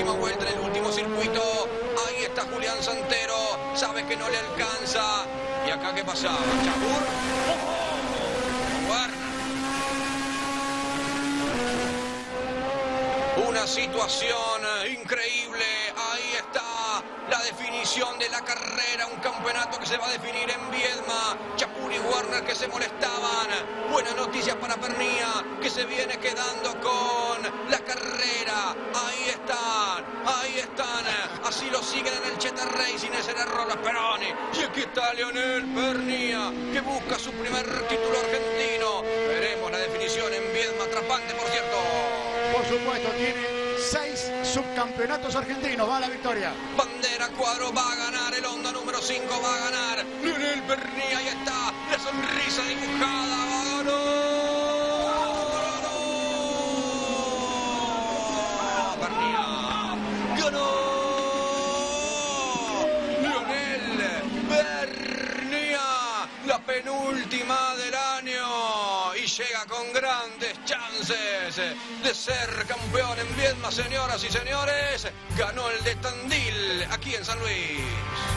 última vuelta, en el último circuito. Ahí está Julián Santero, sabe que no le alcanza. ¿Y acá qué pasaba? ¿Chapur? Una situación increíble. Ahí está la definición de la carrera. Un campeonato que se va a definir en Viedma. Chapur y Werner que se molestaban. Buenas noticias para Pernía, que se viene quedando con la carrera. Ahí están. Así lo siguen en el Cheta Racing. Es el error de Speroni. Y aquí está Lionel Pernía, que busca su primer título argentino. Veremos la definición en Viedma. Atrapante, por cierto. Por supuesto, tiene 6 subcampeonatos argentinos. Va a la victoria. Bandera Cuadro va a ganar. El Honda número 5 va a ganar. Lionel Pernía, ahí está. La sonrisa dibujada. Va a ganar. Pernía. Ganó. Lionel Pernía. La penúltima del año. Y llega con grandes chances de ser campeón en Viedma, señoras y señores. Ganó el de Tandil, aquí en San Luis.